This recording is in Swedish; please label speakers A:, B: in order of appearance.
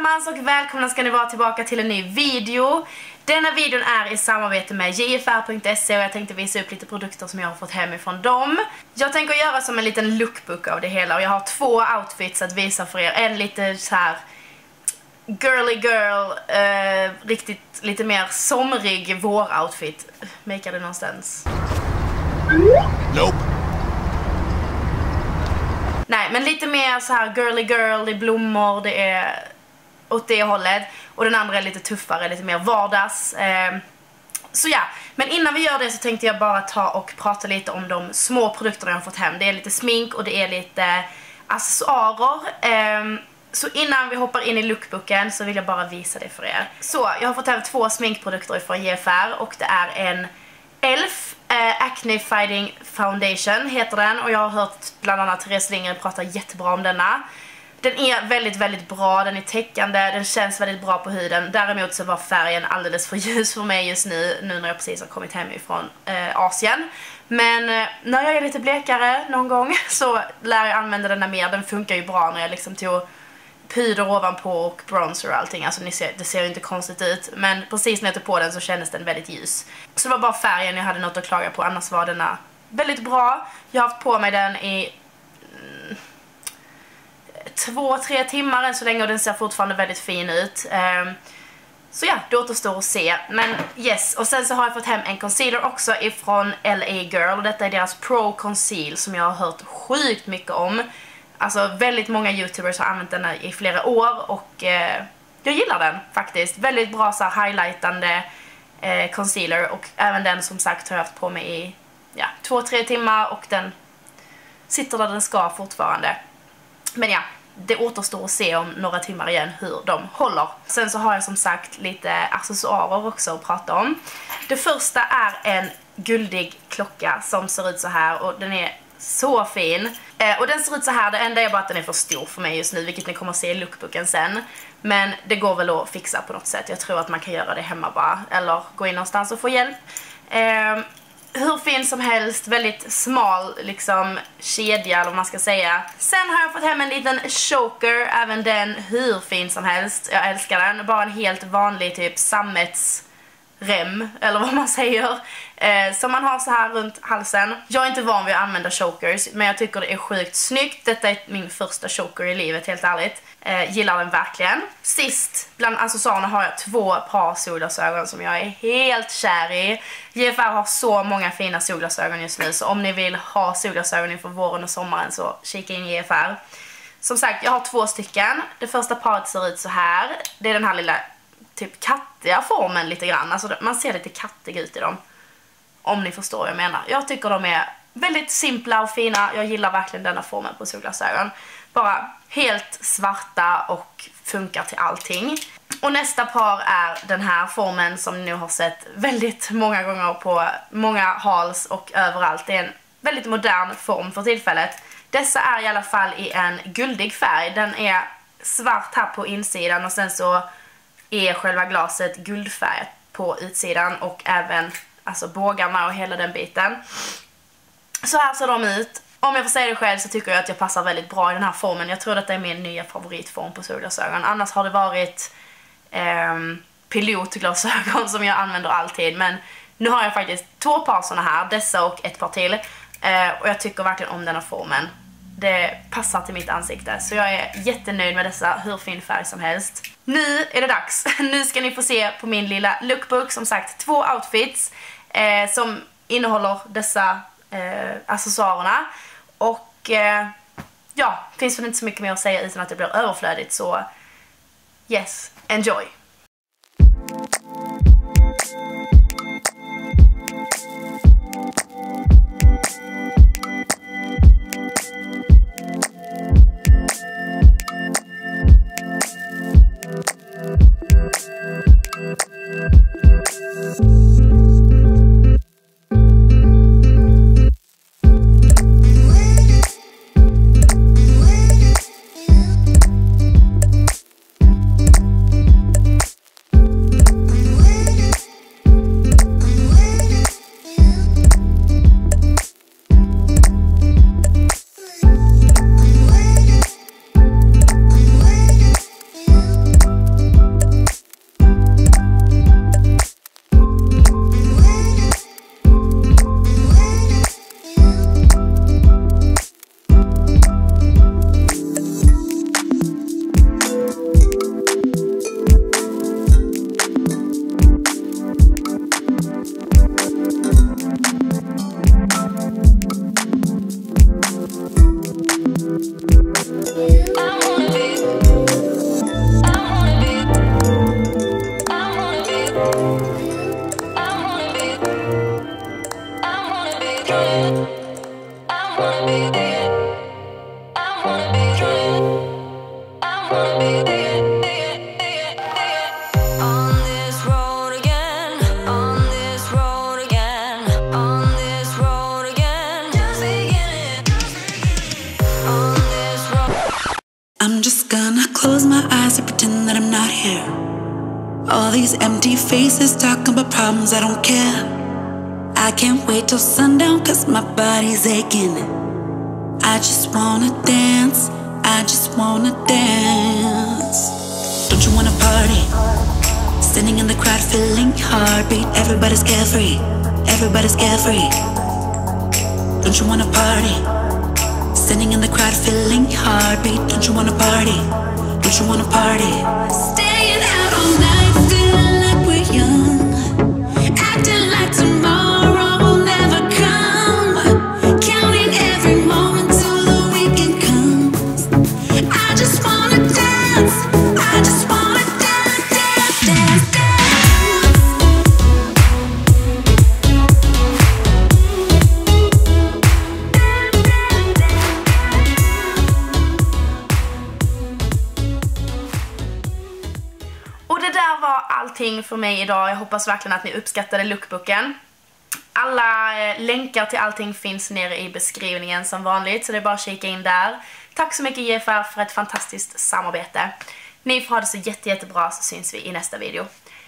A: allesammans och välkomna ska ni vara tillbaka till en ny video. Denna videon är i samarbete med jfr.se och jag tänkte visa upp lite produkter som jag har fått hem ifrån dem. Jag tänker göra som en liten lookbook av det hela och jag har två outfits att visa för er. En lite så här girly girl, riktigt lite mer somrig vår-outfit. Make det någonstans?
B: Nope.
A: Nej, men lite mer så här girly girl, det är blommor, det är åt det hållet. Och den andra är lite tuffare, lite mer vardags. Så ja, men innan vi gör det så tänkte jag bara ta och prata lite om de små produkterna jag har fått hem. Det är lite smink och det är lite accessoarer. Så innan vi hoppar in i lookbooken så vill jag bara visa det för er. Så, jag har fått hem två sminkprodukter från JFR och det är en ELF Acne Fighting Foundation heter den och jag har hört bland annat Therese Lindgren prata jättebra om denna. Den är väldigt, väldigt bra, den är täckande, den känns väldigt bra på huden. Däremot så var färgen alldeles för ljus för mig just nu när jag precis har kommit hem ifrån Asien. Men när jag är lite blekare någon gång så lär jag använda den mer. Den funkar ju bra när jag liksom tog puder ovanpå och bronzer och allting. Alltså det ser ju inte konstigt ut. Men precis när jag tog på den så kändes den väldigt ljus. Så det var bara färgen jag hade något att klaga på. Annars var denna väldigt bra. Jag har haft på mig den i 2-3 timmar än så länge och den ser fortfarande väldigt fin ut. Så ja, det återstår att se. Men yes, och sen så har jag fått hem en concealer också ifrån LA Girl. Och detta är deras Pro Conceal som jag har hört sjukt mycket om. Alltså väldigt många youtubers har använt den i flera år och jag gillar den faktiskt. Väldigt bra så här highlightande concealer och även den som sagt har jag haft på mig i 2-3 timmar och den sitter där den ska fortfarande. Men ja, det återstår att se om några timmar igen hur de håller. Sen så har jag som sagt lite accessoarer också att prata om. Det första är en guldig klocka som ser ut så här och den är så fin. Och den ser ut så här, det enda är bara att den är för stor för mig just nu, vilket ni kommer att se i lookbooken sen. Men det går väl att fixa på något sätt. Jag tror att man kan göra det hemma bara, eller gå in någonstans och få hjälp. Hur fin som helst, väldigt smal liksom kedja eller vad man ska säga. Sen har jag fått hem en liten choker, även den hur fin som helst. Jag älskar den, bara en helt vanlig typ sammetsrem eller vad man säger. Som man har så här runt halsen. Jag är inte van vid att använda chokers, men jag tycker det är sjukt snyggt. Detta är min första choker i livet, helt ärligt. Gillar den verkligen. Sist bland accessoarerna har jag 2 par solglasögon som jag är helt kär i. JFR har så många fina solglasögon just nu, så om ni vill ha solglasögon inför våren och sommaren så kika in JFR. Som sagt, jag har 2 stycken. Det första paret ser ut så här. Det är den här lilla typ kattiga formen lite grann. Alltså man ser lite kattig ut i dem. Om ni förstår vad jag menar. Jag tycker de är väldigt simpla och fina. Jag gillar verkligen denna formen på solglasögon. Bara helt svarta och funkar till allting. Och nästa par är den här formen som ni nu har sett väldigt många gånger på många hauls och överallt. Det är en väldigt modern form för tillfället. Dessa är i alla fall i en guldig färg. Den är svart här på insidan och sen så är själva glaset guldfärg på utsidan och även alltså bågarna och hela den biten. Så här ser de ut. Om jag får säga det själv så tycker jag att jag passar väldigt bra i den här formen. Jag tror att det är min nya favoritform på solglasögon. Annars har det varit pilotglasögon som jag använder alltid. Men nu har jag faktiskt 2 par såna här, dessa och ett par till. Och jag tycker verkligen om den här formen. Det passar till mitt ansikte. Så jag är jättenöjd med dessa, hur fin färg som helst. Nu är det dags. Nu ska ni få se på min lilla lookbook. Som sagt, 2 outfits som innehåller dessa accessoarerna. Och ja, finns väl inte så mycket mer att säga utan att det blir överflödigt. Så yes, enjoy!
C: close my eyes, I pretend that I'm not here. All these empty faces talking about problems, I don't care. I can't wait till sundown cause my body's aching. I just wanna dance, I just wanna dance. Don't you wanna party? Standing in the crowd feeling heartbeat. Everybody's carefree, everybody's carefree. Don't you wanna party? Standing in the crowd feeling heartbeat. Don't you wanna party? Don't you wanna party? Staying out all night feeling like we're young. Acting like tomorrow will never come. Counting every moment till the weekend comes. I just wanna dance, I just wanna dance, dance, dance, dance.
A: Och det där var allting för mig idag. Jag hoppas verkligen att ni uppskattade lookbooken. Alla länkar till allting finns nere i beskrivningen som vanligt, så det är bara att kika in där. Tack så mycket JFR för ett fantastiskt samarbete. Ni får ha det så jättebra, så syns vi i nästa video.